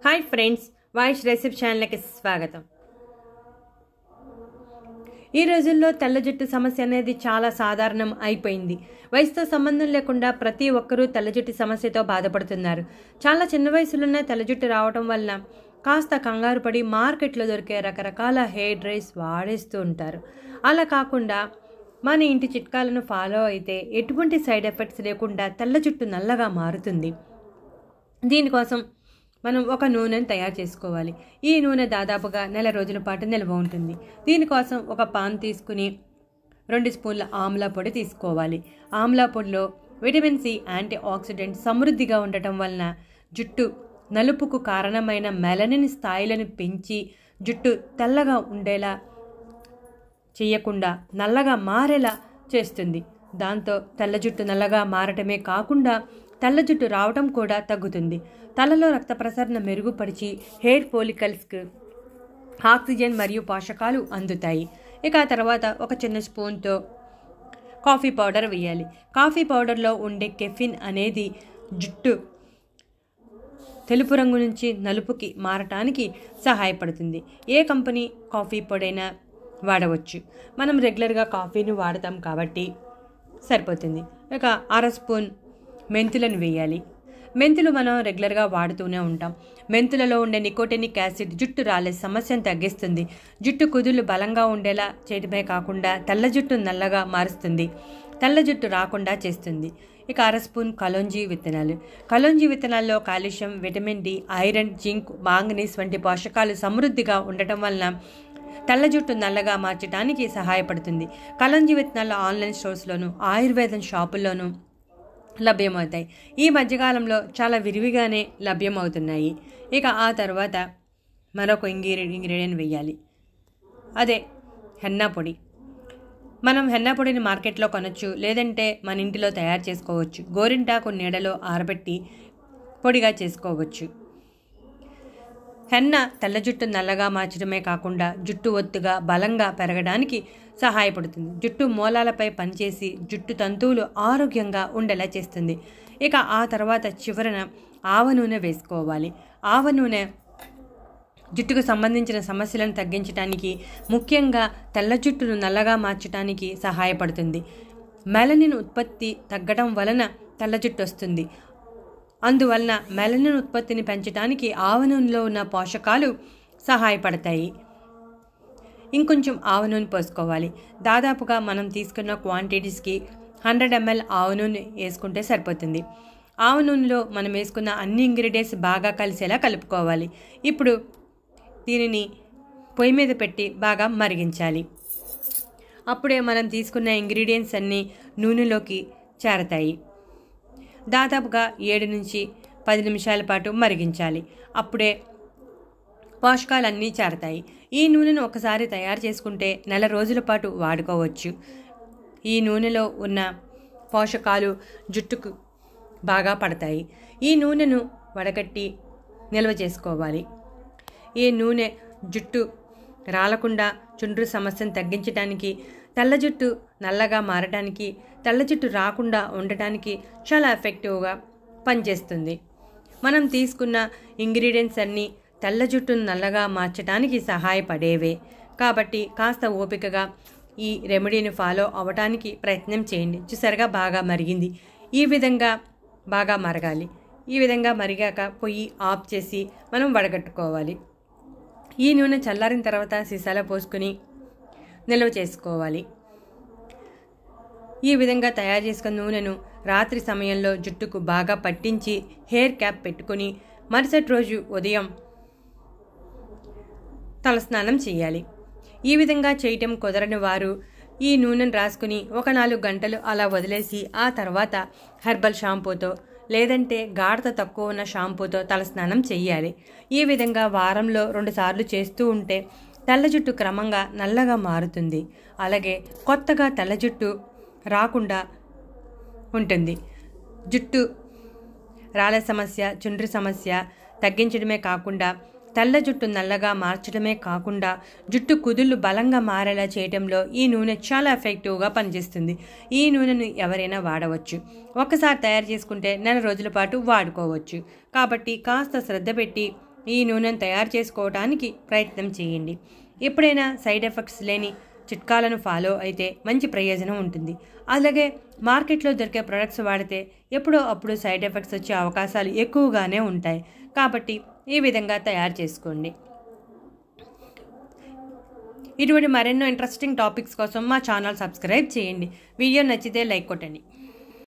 Hi friends, voice recipe ఛానల్కి స్వాగతం. ఈ రోజుల్లో తెల్ల జుట్టు సమస్య అనేది చాలా సాధారణం అయిపోయింది. వయసుతో సంబంధం లేకుండా ప్రతి ఒక్కరూ తెల్ల జుట్టు సమస్యతో బాధపడుతున్నారు. చాలా చిన్న వయసులోనే తెల్ల జుట్టు రావడం వలన కాస్త కంగారు పడి మార్కెట్లో దొరికే రకరకాల హెయిర్ డ్రైస్ వాడేస్తూ ఉంటారు. అలా కాకుండా మన ఇంటి చిట్కాలను ఫాలో అయితే ఎటువంటి సైడ్ ఎఫెక్ట్స్ లేకుండా తెల్ల జుట్టు నల్లగా మారుతుంది. దీనికోసం మనం ఒక నూనెను తయారు చేసుకోవాలి. ఈ నూనె దాదాపుగా నెల రోజుల పాటు నిల్వ ఉంటుంది. దీనికోసం ఒక పాన్ తీసుకుని 2 స్పూన్ల ఆమ్లా పొడి తీసుకోవాలి. ఆమ్లా పొడిలో విటమిన్ సి యాంటీ ఆక్సిడెంట్ సమృద్ధిగా ఉండటం వలన జుట్టు నలుపుకు కారణమైన మెలనిన్ స్థాయిలను పెంచి జుట్టు తెల్లగా ఉండేలా చేయకుండా నల్లగా మారేలా చేస్తుంది. దాంతో తెల్ల జుట్టు నల్లగా మారటమే కాకుండా తెల్ల జుట్టు రావటం కూడా తగ్గుతుంది. తలలో రక్త ప్రసరణ మెరుగుపరిచి హెయిర్ ఫోలికల్స్కి ఆక్సిజన్ మరియు పోషకాలు అందుతాయి. ఇక ఆ తర్వాత ఒక చిన్న స్పూన్తో కాఫీ పౌడర్ వేయాలి. కాఫీ పౌడర్లో ఉండే కెఫిన్ అనేది జుట్టు తెలుపు రంగు నుంచి నలుపుకి మారటానికి సహాయపడుతుంది. ఏ కంపెనీ కాఫీ పొడైనా వాడవచ్చు. మనం రెగ్యులర్గా కాఫీని వాడతాం కాబట్టి సరిపోతుంది. ఇక 1/2 స్పూన్ మెంతులను వేయాలి. మెంతులు మనం రెగ్యులర్గా వాడుతూనే ఉంటాం. మెంతులలో ఉండే నికోటినిక్ యాసిడ్ జుట్టు రాలే సమస్యను తగ్గిస్తుంది. జుట్టు కుదుళ్ళు బలంగా ఉండేలా చేయడమే కాకుండా తెల్ల జుట్టు నల్లగా మారుస్తుంది. తెల్ల జుట్టు రాకుండా చేస్తుంది. ఇక 1/2 స్పూన్ కలోంజీ విత్తనాలు. కలోంజీ విత్తనాల్లో calcium, vitamin D, iron, zinc, manganese వంటి పోషకాలు సమృద్ధిగా ఉండటం వలన తెల్ల జుట్టు నల్లగా మార్చడానికి సహాయపడుతుంది. కలోంజీ విత్తనాలు ఆన్లైన్ స్టోర్స్లోను ఆయుర్వేదం షాపుల్లోనూ లభ్యమవుతాయి. ఈ మధ్యకాలంలో చాలా విరివిగానే లభ్యమవుతున్నాయి. ఇక ఆ తర్వాత మరొక ఇంగ్రీడియంట్ వేయాలి. అదే హెన్నా పొడి. మనం హెన్నా పొడిని మార్కెట్లో కొనవచ్చు, లేదంటే మన ఇంటిలో తయారు చేసుకోవచ్చు. గోరింటాకు నీడలో ఆరబెట్టి పొడిగా చేసుకోవచ్చు. హెన్నా తెల్ల జుట్టు నల్లగా మార్చడమే కాకుండా జుట్టు ఒత్తుగా బలంగా పెరగడానికి సహాయపడుతుంది. జుట్టు మూలాలపై పనిచేసి జుట్టు తంతువులు ఆరోగ్యంగా ఉండేలా చేస్తుంది. ఇక ఆ తర్వాత చివరన ఆవ నూనె వేసుకోవాలి. ఆవ నూనె జుట్టుకు సంబంధించిన సమస్యలను తగ్గించడానికి, ముఖ్యంగా తెల్ల జుట్టును నల్లగా మార్చడానికి సహాయపడుతుంది. మెలనిన్ ఉత్పత్తి తగ్గడం వలన తెల్ల జుట్టు వస్తుంది. అందువలన మెలనిన్ ఉత్పత్తిని పెంచడానికి ఆవ నూనెలో ఉన్న పోషకాలు సహాయపడతాయి. ఇంకొంచెం ఆవ నూనె పోసుకోవాలి. దాదాపుగా మనం తీసుకున్న క్వాంటిటీస్కి 100 ml ఆవ నూనె వేసుకుంటే సరిపోతుంది. ఆవ నూనెలో మనం వేసుకున్న అన్ని ఇంగ్రీడియంట్స్ బాగా కలిసేలా కలుపుకోవాలి. ఇప్పుడు దీనిని పొయ్యి మీద పెట్టి బాగా మరిగించాలి. అప్పుడే మనం తీసుకున్న ఇంగ్రీడియంట్స్ అన్నీ నూనెలోకి చేరతాయి. దాదాపుగా 7 నుంచి 10 నిమిషాల పాటు మరిగించాలి. అప్పుడే పోషకాలన్నీ చేరతాయి. ఈ నూనెను ఒకసారి తయారు చేసుకుంటే నెల రోజుల పాటు వాడుకోవచ్చు. ఈ నూనెలో ఉన్న పోషకాలు జుట్టుకు బాగా పడతాయి. ఈ నూనెను వడగట్టి నిల్వ చేసుకోవాలి. ఈ నూనె జుట్టు రాలకుండా చుండ్రు సమస్యను తగ్గించడానికి, తెల్ల జుట్టు నల్లగా మారడానికి, తెల్ల జుట్టు రాకుండా ఉండటానికి చాలా ఎఫెక్టివ్గా పనిచేస్తుంది. మనం తీసుకున్న ఇంగ్రీడియంట్స్ అన్నీ తెల్ల జుట్టును నల్లగా మార్చడానికి సహాయపడేవే. కాబట్టి కాస్త ఓపికగా ఈ రెమెడీని ఫాలో అవ్వడానికి ప్రయత్నం చేయండి. చూసారుగా బాగా మరిగింది. ఈ విధంగా బాగా మరగాలి. ఈ విధంగా మరిగాక పొయ్యి ఆఫ్ చేసి మనం వడగట్టుకోవాలి. ఈ నూనె చల్లారిన తర్వాత సీసాలో పోసుకుని నిల్వ చేసుకోవాలి. ఈ విధంగా తయారు చేసుకున్న నూనెను రాత్రి సమయంలో జుట్టుకు బాగా పట్టించి హెయిర్ క్యాప్ పెట్టుకుని మరుసటి రోజు ఉదయం తలస్నానం చేయాలి. ఈ విధంగా చేయటం కుదరని వారు ఈ నూనెను రాసుకుని ఒక 4 గంటలు అలా వదిలేసి ఆ తర్వాత హెర్బల్ షాంపూతో లేదంటే గాఢత తక్కువ ఉన్న షాంపూతో తలస్నానం చేయాలి. ఈ విధంగా వారంలో 2 సార్లు చేస్తూ ఉంటే తెల్ల జుట్టు క్రమంగా నల్లగా మారుతుంది. అలాగే కొత్తగా తెల్ల జుట్టు రాకుండా ఉంటుంది. జుట్టు రాలే సమస్య, చుండ్రి సమస్య తగ్గించడమే కాకుండా తెల్ల జుట్టు నల్లగా మార్చడమే కాకుండా జుట్టు కుదుళ్ళు బలంగా మారేలా చేయడంలో ఈ నూనె చాలా ఎఫెక్టివ్గా పనిచేస్తుంది. ఈ నూనెను ఎవరైనా వాడవచ్చు. ఒక్కసారి తయారు చేసుకుంటే నెల రోజుల పాటు వాడుకోవచ్చు. కాబట్టి కాస్త శ్రద్ధ పెట్టి ఈ నూనెను తయారు చేసుకోవడానికి ప్రయత్నం చేయండి. ఎప్పుడైనా సైడ్ ఎఫెక్ట్స్ లేని చిట్కాలను ఫాలో అయితే మంచి ప్రయోజనం ఉంటుంది. అలాగే మార్కెట్లో దొరికే ప్రొడక్ట్స్ వాడితే ఎప్పుడో అప్పుడు సైడ్ ఎఫెక్ట్స్ వచ్చే అవకాశాలు ఎక్కువగానే ఉంటాయి. కాబట్టి ఈ విధంగా తయారు చేసుకోండి. ఇటువంటి మరెన్నో ఇంట్రెస్టింగ్ టాపిక్స్ కోసం మా ఛానల్ సబ్స్క్రైబ్ చేయండి. వీడియో నచ్చితే లైక్ కొట్టండి.